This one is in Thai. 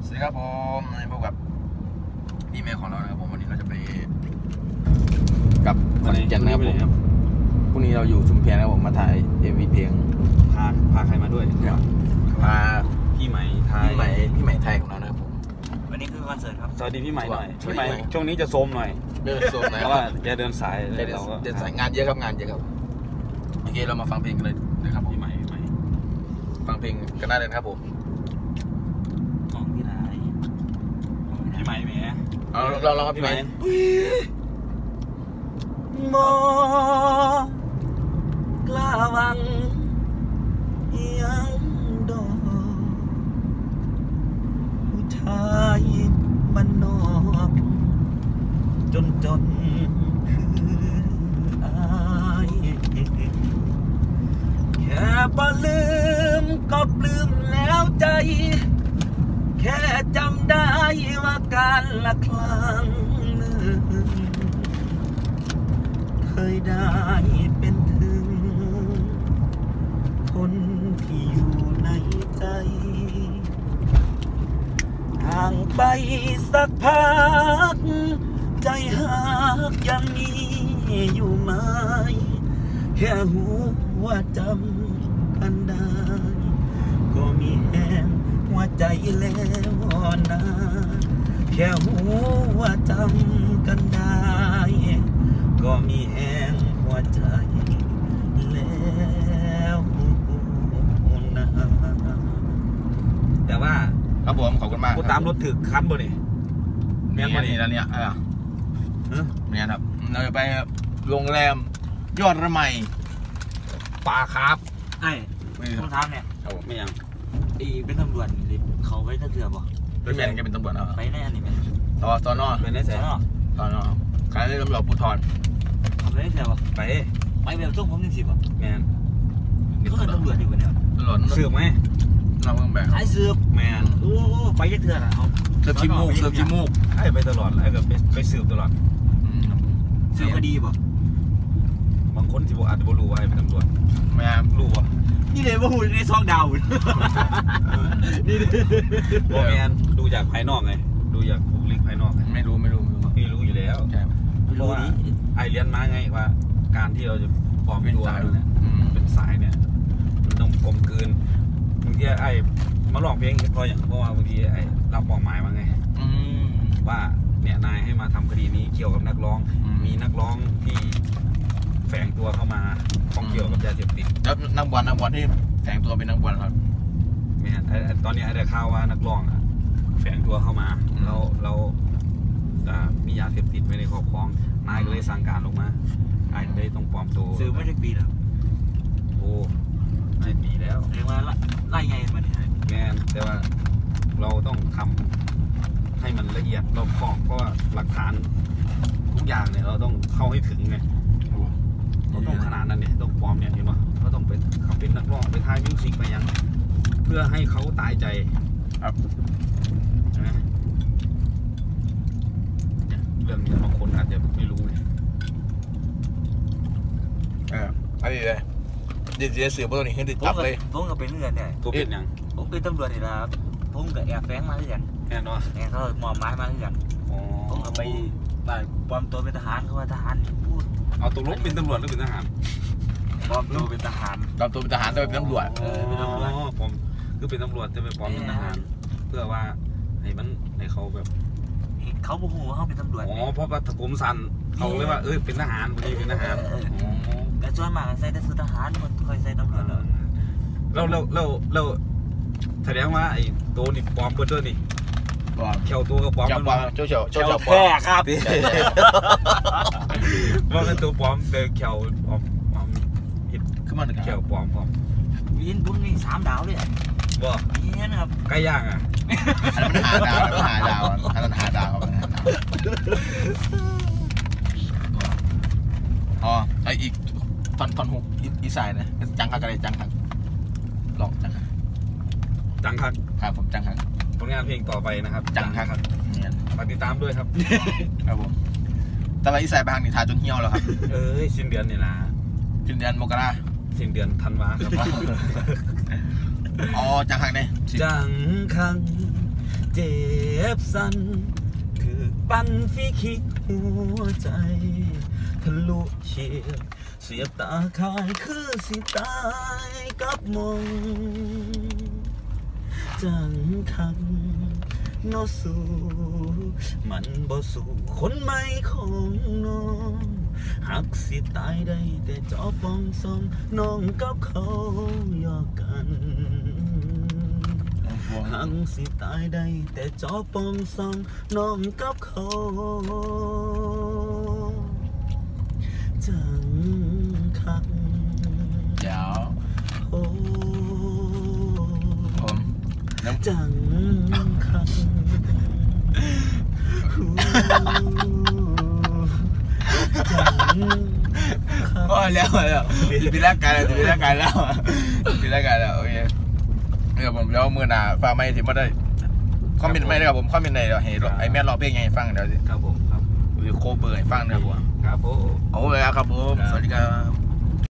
สวัสดีครับผมพบกับอีเมลของเรานะครับผมวันนี้เราจะไปกับขอนแก่นนะครับผมพรุ่งนี้เราอยู่ชุมแพนะครับผมมาถ่ายMVเพลงพาใครมาด้วยพาพี่ไหมไทยไทยของเรานะครับผมวันนี้คือคอนเสิร์ตครับสวัสดีพี่ไหมหน่อยพี่ไหมช่วงนี้จะโซมหน่อยเดินโซมหน่อยเพราะว่าแกเดินสายเราก็เดินสายงานเยอะครับโอเคเรามาฟังเพลงกันเลยนะครับพี่ไหมฟังเพลงกันได้เลยครับผมของพี่ไหนพี่ไหมแหมเราครับพี่ไหมมอกล้าวังยังดอกผู้ชายมันนอกจนคืออายแค่บ่ลืมก็ปลื้มแล้วใจแค่จำได้ว่าการละครั้งหนึ่งเคยได้เป็นถึงคนที่อยู่ในใจห่างไปสักพักใจหักยังมีอยู่ไหมแค่หูว่าจำกันได้ก็มีแห้งหัวใจแล้วนะแค่หูว่าจำกันได้ก็มีแห้งหัวใจแล้วนะแต่ว่าครับผมขอบคุณมากกูตามรถถึกคันบ่นี่เมียนนี่แล้วเนี่ยเมียนครับเราจะไปโรงแรมยอดระไมปลาครับไอ้ต้องทำเนี่ยไม่ยังเป็นตำรวจเขาไว้ถ้าเถื่อบ่พี่แมนแกเป็นตำรวจเนาะไปแน่นี่แมนตอนนอเป็นแน่แสนตอนนอการเล่นตำรวจภูธรเขาไม่ได้เถื่อบ่ไปแบบช่วงผมยัง10บ่แมนก็เป็นตำรวจอยู่กันเนี่ยตำรวจสืบไหมเราเพิ่งแบกไอ้สืบแมนโอ้ไปยังเถื่อนะเอาเสืบชิมูกไอ้ไปตลอดไอ้ก็ไปสืบตลอดสืบคดีบ่บางคนสิบ่อาจจะบ่รู้ว่าไอ้เป็นตำรวจแม่รู้บ่นี่เลยว่าหุ่นในซองดาวนี่บ่แมนดูจากภายนอกไงดูจากบุคลิกภายนอกไม่รู้อยู่แล้วเพราะว่าไอเรียนมาไงว่าการที่เราจะปลอมตัวเนี่ยเป็นสายเนี่ยมันต้องกลมกลืนบางทีไอมาลองเพลงเพราะว่าบางทีไอรับมองหมายมาไงว่าเนี่ยนายให้มาทำคดีนี้เกี่ยวกับนักร้องมีนักร้องที่แฝงตัวเข้ามาข้องเกี่ยวกับยาเสพติดแล้วนักบอลที่แฝงตัวเป็นนักบอลครับแม่ตอนนี้ได้ข่าวว่านักร้องแฝงตัวเข้ามาเรามียาเสพติดไว้ในครอบครองนายก็เลยสั่งการลงมาไอ้เลยต้องปลอมตัวซื้อไม่ได้ปีแล้วโอ้ไม่ปีแล้วเรียกว่าไล่ไงมันเนี่ยแม่แต่ว่าเราต้องทำให้มันละเอียดรอบคอบเพราะว่าหลักฐานทุกอย่างเนี่ยเราต้องเข้าให้ถึงไงเราต้องขนาดนั้นเนี่ยต้องปลอมเนี่ยเห็นป่ะเราต้องไปขับเป็นนักร้องไปถ่ายมิวสิกไปยังเพื่อให้เขาตายใจครับใช่ไหมเรื่องนี้บางคนอาจจะไม่รู้เลยอะไรเลยเดี๋ยวเสือพวกนี้ให้ติดตับเลยผมก็เป็นเรื่องเนี่ยตัวเป็นยังผมเป็นตำรวจนี่ละผมกับแอบแฝงมาที่กันแน่นอนแอบเขาหมอบไม้มาที่กันผมก็ไปปลอมตัวเป็นทหารเขาว่าทหารพูดเอาตัวลบเป็นตำรวจหรือเป็นทหารปลอมตัวเป็นทหารปลอมตัวเป็นทหารแต่เป็นตำรวจเป็นตำรวจผมคือเป็นตำรวจจะไปปลอมเป็นทหารเพื่อว่าให้เขาแบบเขาบอกว่าเขาเป็นตำรวจอ๋อเพราะว่าผมสั่นเขาเลยว่าเป็นทหารวันนี้เป็นทหารแต่ส่วนมากใส่แต่สุดทหารคนเคยใส่ตำรวจเราแสดงว่าไอ้ตัวนี่ปลอมเบอร์เดอร์นี่เขียวตัวกับปลอมเจ้าแพ้ครับว่าเป็นตัวปลอมเดินเขียวปลอมหิดขึ้นมาหนึ่งเขียวปลอมวินบุ้งนี่3 ดาวเลยบ่นี่นะครับไก่ย่างอ่ะอันนั้นหาดาวอันนั้นหาดาวอ๋อไออีกท่อนฮุกอีสายนะจังคักอะไรจังคักลองจังคักครับผมจังคักผลงานเพลงต่อไปนะครับจังคักฝากติดตามด้วยครับครับผมแต่ว่าอีสายบางนี่ทาจนเหี่ยวแล้วครับสิ้นเดือนนี่นะสิ้นเดือนมกราสิ้นเดือนธันวาครับอ๋อจังคักเนี่ยจังคักเจ็บสั่นถือปั้นฟีคิกหัวใจทะลุเฉียดเสียบตาคายคือสิตายกับมองจังคังนอสู้มันบ่สู้คนใหม่ของน้องหักสิตายได้แต่จอปองซองน้องกับเขายอกกันหักสิตายได้แต่จอปองซองน้องกับเขาจังคังเดี๋ยวโอ้ผมน้ำจังคังจังคังโอ้แล้วปีละกันแล้วปีละกันแล้วโอเคผมแล้วมือหนาฟังไม่ถึงมาได้คอมเมนต์ไม่ได้ครับผมคอมเมนต์ไหนเดี๋ยวเห็นไอ้แม่รอเพลงไงฟังเดี๋ยวสิครับผมครับหรือโคเบอร์ให้ฟังนะครับผมครับผมโอ้เลยครับผมสวัสดีครับ